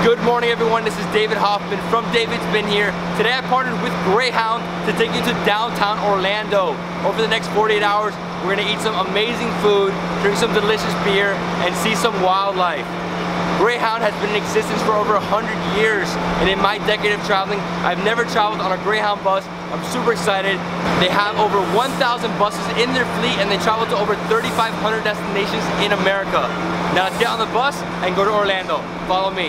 Good morning everyone, this is David Hoffman from Davidsbeenhere. Today I partnered with Greyhound to take you to downtown Orlando. Over the next 48 hours, we're gonna eat some amazing food, drink some delicious beer, and see some wildlife. Greyhound has been in existence for over 100 years, and in my decade of traveling, I've never traveled on a Greyhound bus. I'm super excited. They have over 1,000 buses in their fleet, and they travel to over 3,500 destinations in America. Now let's get on the bus and go to Orlando. Follow me.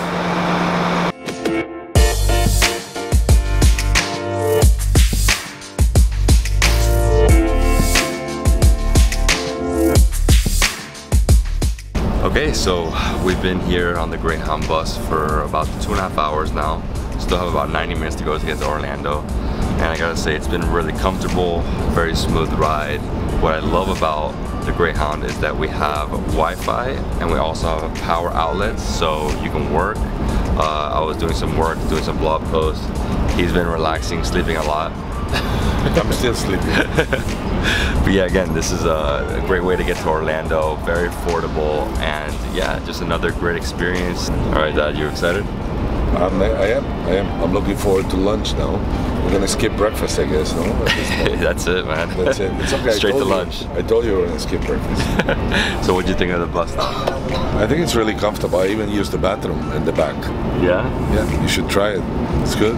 Okay, so we've been here on the Greyhound bus for about 2.5 hours now. Still have about 90 minutes to go to get to Orlando. And I gotta say, it's been really comfortable, very smooth ride. What I love about the Greyhound is that we have Wi-Fi and we also have power outlets so you can work. I was doing some work, doing some blog posts. He's been relaxing, sleeping a lot. I'm still sleeping. But yeah, again, this is a great way to get to Orlando, very affordable, and yeah, just another great experience. All right, Dad, you excited? I am. I'm looking forward to lunch now. We're gonna skip breakfast, I guess, no? That's it, man. That's it. It's okay. Straight to lunch. I told you we were gonna skip breakfast. So what'd you think of the bus stop? I think it's really comfortable. I even used the bathroom in the back. Yeah? Yeah, you should try it. It's good.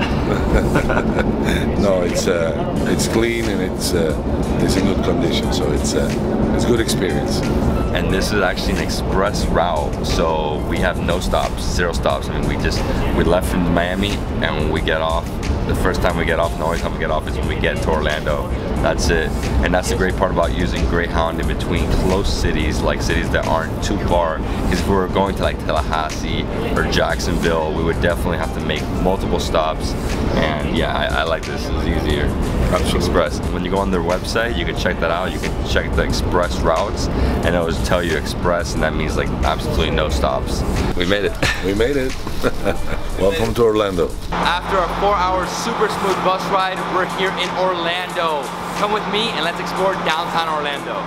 No, it's clean and it's in good condition, so it's a good experience. And this is actually an express route, so we have no stops, 0 stops. I mean, we left from Miami, and when we get off, the first time we get off, and the only time we get off is when we get to Orlando. That's it. And that's the great part about using Greyhound in between close cities, like cities that aren't too far. Because if we were going to like Tallahassee or Jacksonville, we would definitely have to make multiple stops. And yeah, I like this. It's easier. Absolutely. Express. When you go on their website, you can check that out. You can check the express routes, and it'll just tell you express, and that means like absolutely no stops. We made it. We made it. Welcome to Orlando. After a 4-hour super smooth bus ride, we're here in Orlando. Come with me and let's explore downtown Orlando.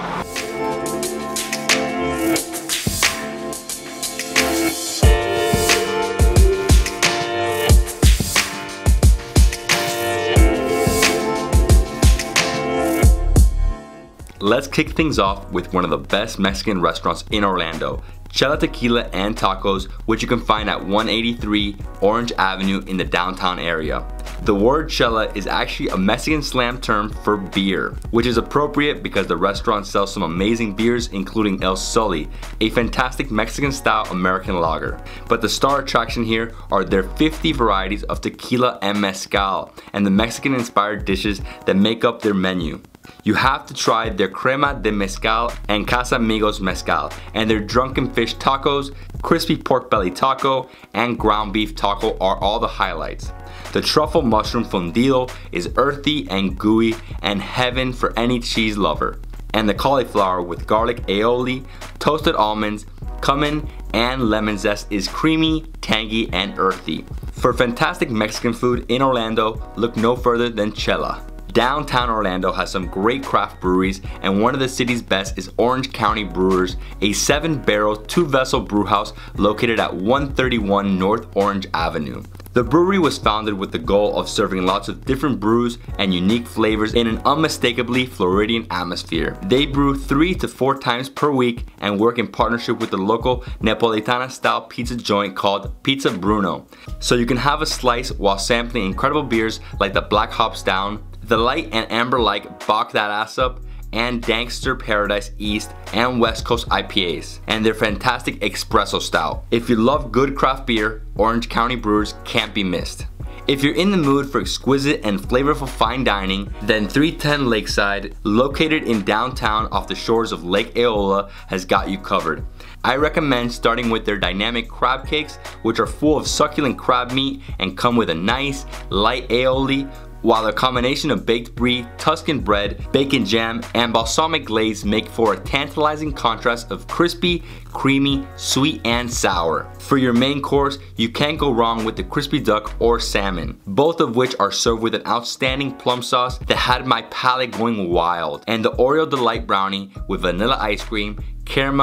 Let's kick things off with one of the best Mexican restaurants in Orlando, Chela Tequila and Tacos, which you can find at 183 Orange Avenue in the downtown area. The word Chela is actually a Mexican slang term for beer, which is appropriate because the restaurant sells some amazing beers, including El Sully, a fantastic Mexican-style American lager. But the star attraction here are their 50 varieties of tequila and mezcal, and the Mexican-inspired dishes that make up their menu. You have to try their crema de mezcal and Casamigos mezcal, and their Drunken Fish tacos, crispy pork belly taco, and ground beef taco are all the highlights. The truffle mushroom fundido is earthy and gooey and heaven for any cheese lover. And the cauliflower with garlic aioli, toasted almonds, cumin, and lemon zest is creamy, tangy, and earthy. For fantastic Mexican food in Orlando, look no further than Chela. Downtown Orlando has some great craft breweries, and one of the city's best is Orange County Brewers, a 7-barrel, 2-vessel brewhouse located at 131 North Orange Avenue. The brewery was founded with the goal of serving lots of different brews and unique flavors in an unmistakably Floridian atmosphere. They brew 3 to 4 times per week and work in partnership with the local Napolitana-style pizza joint called Pizza Bruno. So you can have a slice while sampling incredible beers like the Black Hops Down, the light and amber-like Bock That Ass Up, and Dankster Paradise East and West Coast IPAs, and their fantastic espresso stout. If you love good craft beer, Orange County Brewers can't be missed. If you're in the mood for exquisite and flavorful fine dining, then 310 Lakeside, located in downtown off the shores of Lake Eola, has got you covered. I recommend starting with their dynamic crab cakes, which are full of succulent crab meat and come with a nice, light aioli, while a combination of baked brie, Tuscan bread, bacon jam, and balsamic glaze make for a tantalizing contrast of crispy, creamy, sweet, and sour. For your main course, you can't go wrong with the crispy duck or salmon, both of which are served with an outstanding plum sauce that had my palate going wild, and the Oreo Delight brownie with vanilla ice cream, caramel,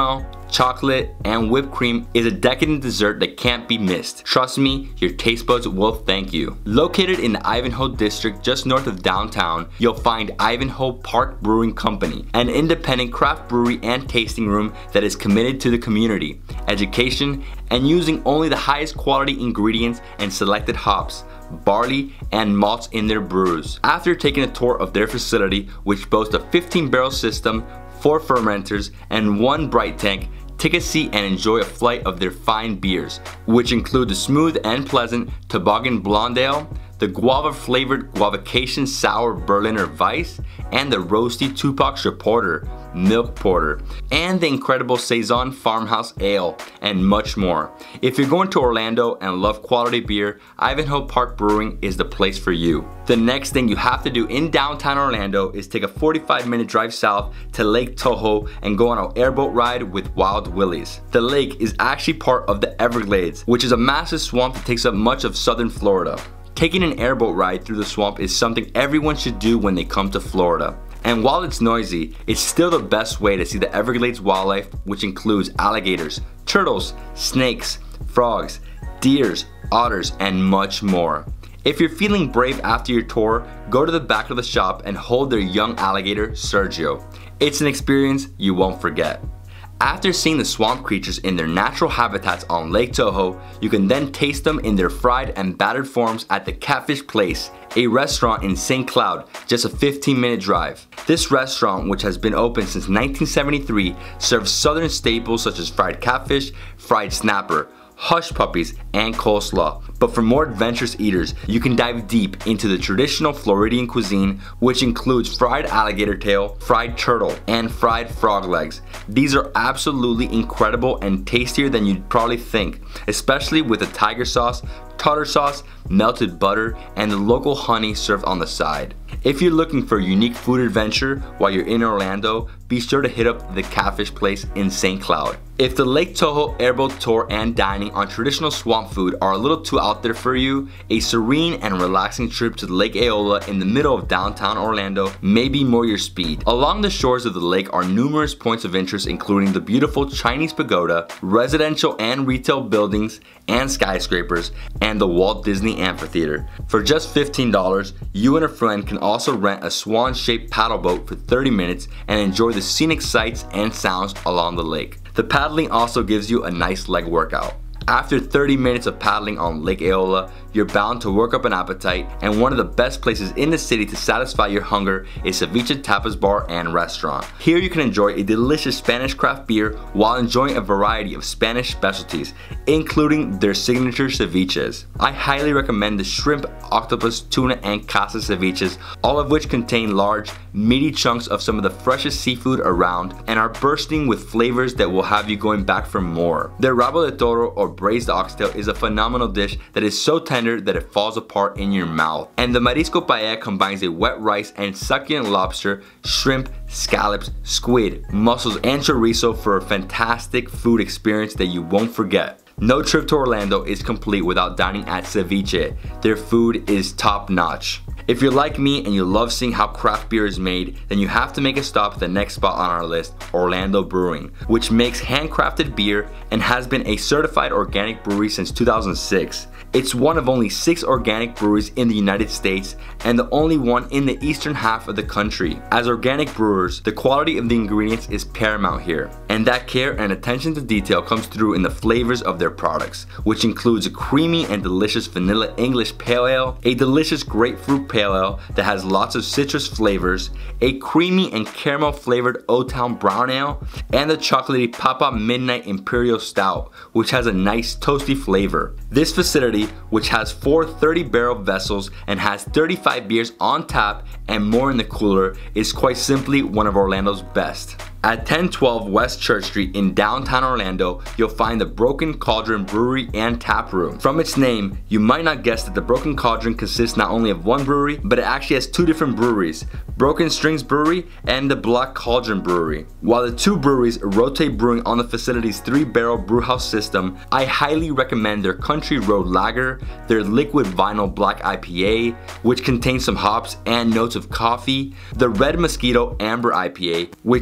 chocolate, and whipped cream is a decadent dessert that can't be missed. Trust me, your taste buds will thank you. Located in the Ivanhoe district just north of downtown, you'll find Ivanhoe Park Brewing Company, an independent craft brewery and tasting room that is committed to the community, education, and using only the highest quality ingredients and selected hops, barley, and malts in their brews. After taking a tour of their facility, which boasts a 15-barrel system, 4 fermenters, and 1 bright tank, take a seat and enjoy a flight of their fine beers, which include the smooth and pleasant Toboggan Blonde Ale, the guava-flavored Guavacation Sour Berliner Weiss, and the roasty Tupac's Reporter Milk Porter, and the incredible Saison Farmhouse Ale, and much more. If you're going to Orlando and love quality beer, Ivanhoe Park Brewing is the place for you. The next thing you have to do in downtown Orlando is take a 45-minute drive south to Lake Tahoe and go on an airboat ride with Wild Willie's. The lake is actually part of the Everglades, which is a massive swamp that takes up much of southern Florida. Taking an airboat ride through the swamp is something everyone should do when they come to Florida. And while it's noisy, it's still the best way to see the Everglades wildlife, which includes alligators, turtles, snakes, frogs, deers, otters, and much more. If you're feeling brave after your tour, go to the back of the shop and hold their young alligator, Sergio. It's an experience you won't forget. After seeing the swamp creatures in their natural habitats on Lake Tahoe, you can then taste them in their fried and battered forms at the Catfish Place, a restaurant in St. Cloud, just a 15-minute drive. This restaurant, which has been open since 1973, serves southern staples such as fried catfish, fried snapper, hush puppies, and coleslaw. But for more adventurous eaters, you can dive deep into the traditional Floridian cuisine, which includes fried alligator tail, fried turtle, and fried frog legs. These are absolutely incredible and tastier than you'd probably think, especially with the tiger sauce, tartar sauce, melted butter, and the local honey served on the side. If you're looking for a unique food adventure while you're in Orlando, be sure to hit up the Catfish Place in St. Cloud. If the Lake Tahoe airboat tour and dining on traditional swamp food are a little too out there for you, a serene and relaxing trip to Lake Aola in the middle of downtown Orlando may be more your speed. Along the shores of the lake are numerous points of interest, including the beautiful Chinese pagoda, residential and retail buildings and skyscrapers, and the Walt Disney Amphitheater. For just $15, you and a friend can also rent a swan-shaped paddle boat for 30 minutes and enjoy the scenic sights and sounds along the lake. The paddling also gives you a nice leg workout. After 30 minutes of paddling on Lake Aola, you're bound to work up an appetite, and one of the best places in the city to satisfy your hunger is Ceviche Tapas Bar and Restaurant. Here you can enjoy a delicious Spanish craft beer while enjoying a variety of Spanish specialties, including their signature ceviches. I highly recommend the shrimp, octopus, tuna, and casa ceviches, all of which contain large, meaty chunks of some of the freshest seafood around and are bursting with flavors that will have you going back for more. Their rabo de toro or braised oxtail is a phenomenal dish that is so tender that it falls apart in your mouth. And the marisco paella combines a wet rice and succulent lobster, shrimp, scallops, squid, mussels, and chorizo for a fantastic food experience that you won't forget. No trip to Orlando is complete without dining at Ceviche. Their food is top notch. If you're like me and you love seeing how craft beer is made, then you have to make a stop at the next spot on our list, Orlando Brewing, which makes handcrafted beer and has been a certified organic brewery since 2006. It's one of only 6 organic breweries in the United States and the only one in the eastern half of the country. As organic brewers, the quality of the ingredients is paramount here, and that care and attention to detail comes through in the flavors of their products, which includes a creamy and delicious vanilla English pale ale, a delicious grapefruit pale ale that has lots of citrus flavors, a creamy and caramel flavored Old Town brown ale, and the chocolatey Papa Midnight Imperial Stout, which has a nice toasty flavor. This facility, which has 4 30-barrel vessels and has 35 beers on tap and more in the cooler, is quite simply one of Orlando's best. At 1012 West Church Street in downtown Orlando, you'll find the Broken Cauldron Brewery and Tap Room. From its name, you might not guess that the Broken Cauldron consists not only of one brewery, but it actually has 2 different breweries, Broken Strings Brewery and the Black Cauldron Brewery. While the 2 breweries rotate brewing on the facility's 3-barrel brewhouse system, I highly recommend their Country Road Lager, their Liquid Vinyl Black IPA, which contains some hops and notes of coffee, the Red Mosquito Amber IPA, which tastes like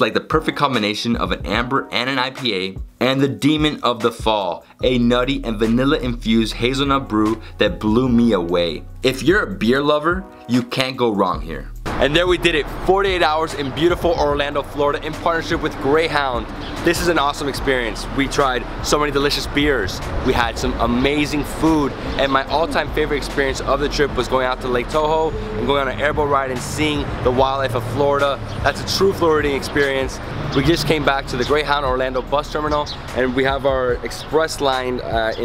like the perfect combination of an amber and an IPA, and the demon of the fall, a nutty and vanilla infused hazelnut brew that blew me away. If you're a beer lover, you can't go wrong here. And there we did it, 48 hours in beautiful Orlando, Florida in partnership with Greyhound. This is an awesome experience. We tried so many delicious beers. We had some amazing food, and my all-time favorite experience of the trip was going out to Lake Tahoe and going on an airboat ride and seeing the wildlife of Florida. That's a true Floridian experience. We just came back to the Greyhound Orlando bus terminal, and we have our express line at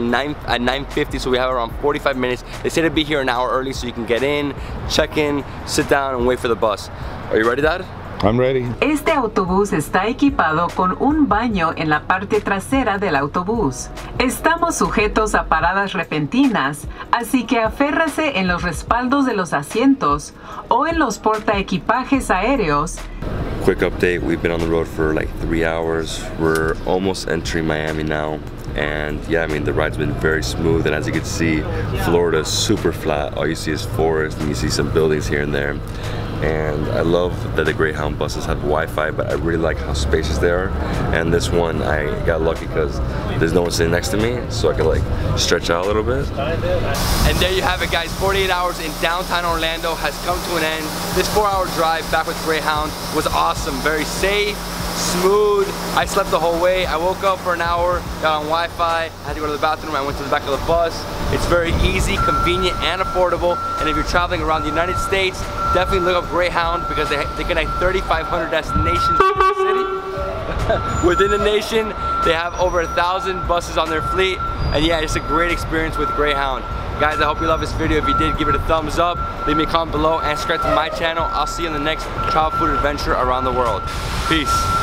9:50, so we have around 45 minutes. They said to be here an hour early so you can get in, check in, sit down, and wait for the bus. Are you ready, Dad? I'm ready. Este autobús está equipado con un baño en la parte trasera del autobús. Estamos sujetos a paradas repentinas, así que aférrase en los respaldos de los asientos o en los portaequipajes aéreos. Quick update, we've been on the road for like 3 hours. We're almost entering Miami now. And yeah, I mean, the ride's been very smooth, and as you can see, Florida is super flat. All you see is forest, and you see some buildings here and there. And I love that the Greyhound buses have Wi-Fi, but I really like how spacious they are. And this one, I got lucky because there's no one sitting next to me, so I could like stretch out a little bit. And there you have it, guys. 48 hours in downtown Orlando has come to an end. This 4-hour drive back with Greyhound was awesome, very safe, smooth. I slept the whole way. I woke up for an hour, got on Wi-Fi, I had to go to the bathroom, I went to the back of the bus. It's very easy, convenient, and affordable. And if you're traveling around the United States, definitely look up Greyhound because they connect 3,500 destinations within the city. Within the nation, they have over 1,000 buses on their fleet. And yeah, it's a great experience with Greyhound. Guys, I hope you love this video. If you did, give it a thumbs up, leave me a comment below, and subscribe to my channel. I'll see you in the next travel food adventure around the world. Peace.